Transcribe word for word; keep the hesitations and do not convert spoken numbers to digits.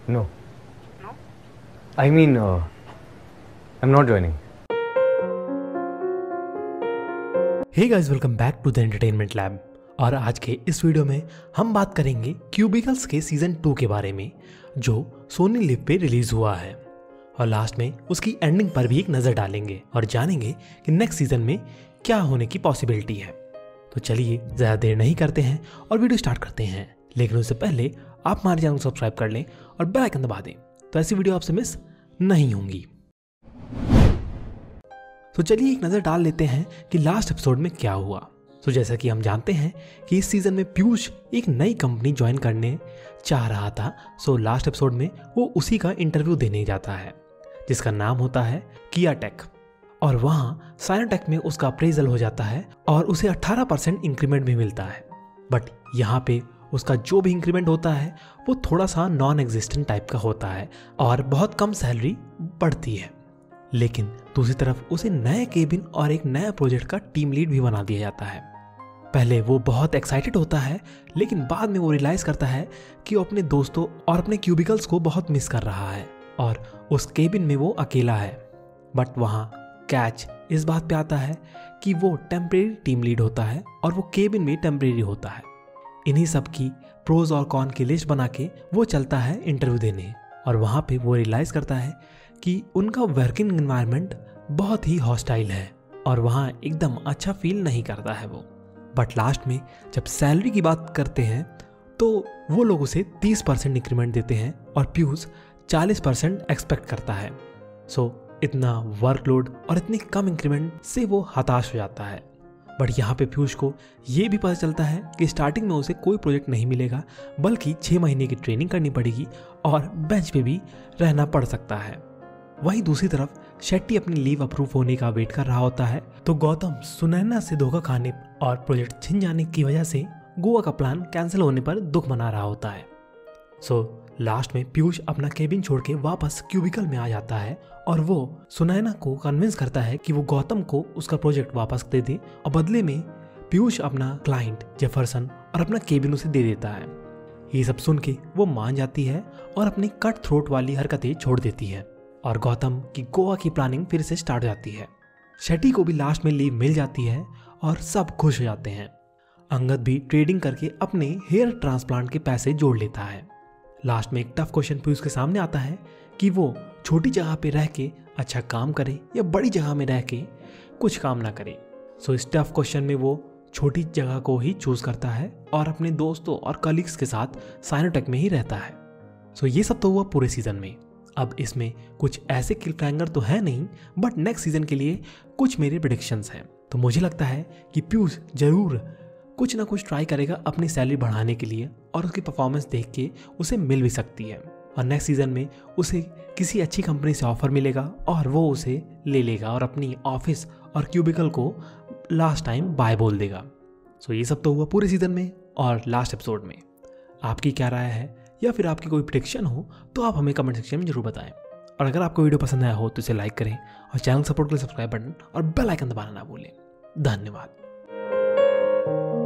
No. No? I mean, uh, I'm not joining. Hey guys, welcome back to the entertainment lab. और आज के इस video में हम बात करेंगे क्यूबिकल्स के सीजन टू के बारे में, जो सोनी लिव पे रिलीज हुआ है। और लास्ट में उसकी एंडिंग पर भी एक नज़र डालेंगे और जानेंगे कि नेक्स्ट सीजन में क्या होने की पॉसिबिलिटी है। तो चलिए ज़्यादा देर नहीं करते हैं और वीडियो स्टार्ट करते हैं। लेकिन उससे पहले आप हमारे चैनल को सब्सक्राइब कर लें और बेल आइकन दबा दें, तो ऐसी वीडियो आपसे मिस नहीं होंगी। तो चलिए एक नज़र डाल लेते हैं कि लास्ट एपिसोड में क्या हुआ। तो जैसा कि हम जानते हैं कि इस सीजन में पीयूष एक नई कंपनी ज्वाइन करने चाह रहा था। सो लास्ट एपिसोड में वो उसी का इंटरव्यू देने जाता है, जिसका नाम होता है किया टेक। और वहाँ साइनोटेक में उसका अप्रेजल हो जाता है और उसे अठारह परसेंट इंक्रीमेंट भी मिलता है। बट यहाँ पे उसका जो भी इंक्रीमेंट होता है वो थोड़ा सा नॉन एग्जिस्टेंट टाइप का होता है और बहुत कम सैलरी बढ़ती है। लेकिन दूसरी तरफ उसे नए केबिन और एक नया प्रोजेक्ट का टीम लीड भी बना दिया जाता है। पहले वो बहुत एक्साइटेड होता है, लेकिन बाद में वो रियलाइज करता है कि वो अपने दोस्तों और अपने क्यूबिकल्स को बहुत मिस कर रहा है और उस केबिन में वो अकेला है। बट वहाँ कैच इस बात पे आता है कि वो टेम्परेरी टीम लीड होता है और वो केबिन में टेम्परेरी होता है। इन्हीं सब की प्रोज और कॉन की लिस्ट बना के वो चलता है इंटरव्यू देने। और वहाँ पे वो रियलाइज करता है कि उनका वर्किंग एनवायरनमेंट बहुत ही हॉस्टाइल है और वहाँ एकदम अच्छा फील नहीं करता है वो। बट लास्ट में जब सैलरी की बात करते हैं तो वो लोग उसे तीस परसेंट इंक्रीमेंट देते हैं और पीयूष चालीस परसेंट एक्सपेक्ट करता है। सो इतना वर्कलोड और इतनी कम इंक्रीमेंट से वो हताश हो जाता है। बट यहाँ पे पीयूष को ये भी पता चलता है कि स्टार्टिंग में उसे कोई प्रोजेक्ट नहीं मिलेगा, बल्कि छः महीने की ट्रेनिंग करनी पड़ेगी और बेंच पे भी रहना पड़ सकता है। वहीं दूसरी तरफ शेट्टी अपनी लीव अप्रूव होने का वेट कर रहा होता है, तो गौतम सुनैना से धोखा खाने और प्रोजेक्ट छिन जाने की वजह से गोवा का प्लान कैंसिल होने पर दुख मना रहा होता है। सो लास्ट में पीयूष अपना केबिन छोड़ के वापस क्यूबिकल में आ जाता है और वो सुनैना को कन्विंस करता है कि वो गौतम को उसका प्रोजेक्ट वापस दे दे और बदले में पीयूष अपना क्लाइंट जेफरसन और अपना केबिन उसे दे देता है। ये सब सुन के वो मान जाती है और अपनी कट थ्रोट वाली हरकतें छोड़ देती है और गौतम की गोवा की प्लानिंग फिर से स्टार्ट हो जाती है। शेट्टी को भी लास्ट में लीव मिल जाती है और सब खुश हो जाते हैं। अंगद भी ट्रेडिंग करके अपने हेयर ट्रांसप्लांट के पैसे जोड़ लेता है। लास्ट में एक टफ क्वेश्चन पीयूष के सामने आता है कि वो छोटी जगह पे रह के अच्छा काम करे या बड़ी जगह में रह के कुछ काम ना करे। सो इस टफ क्वेश्चन में वो छोटी जगह को ही चूज करता है और अपने दोस्तों और कलीग्स के साथ साइनोटेक में ही रहता है। सो ये सब तो हुआ पूरे सीजन में। अब इसमें कुछ ऐसे क्लिफ हैंगर तो है नहीं, बट नेक्स्ट सीजन के लिए कुछ मेरे प्रेडिक्शंस हैं। तो मुझे लगता है कि पीयूष जरूर कुछ ना कुछ ट्राई करेगा अपनी सैलरी बढ़ाने के लिए और उसकी परफॉर्मेंस देख के उसे मिल भी सकती है और नेक्स्ट सीजन में उसे किसी अच्छी कंपनी से ऑफर मिलेगा और वो उसे ले लेगा और अपनी ऑफिस और क्यूबिकल को लास्ट टाइम बाय बोल देगा। सो ये सब तो हुआ पूरे सीजन में और लास्ट एपिसोड में। आपकी क्या राय है या फिर आपकी कोई प्रेडिक्शन हो तो आप हमें कमेंट सेक्शन में जरूर बताएं। और अगर आपको वीडियो पसंद आया हो तो इसे लाइक करें और चैनल सपोर्ट के लिए सब्सक्राइब बटन और बेल आइकन दबाना ना भूलें। धन्यवाद।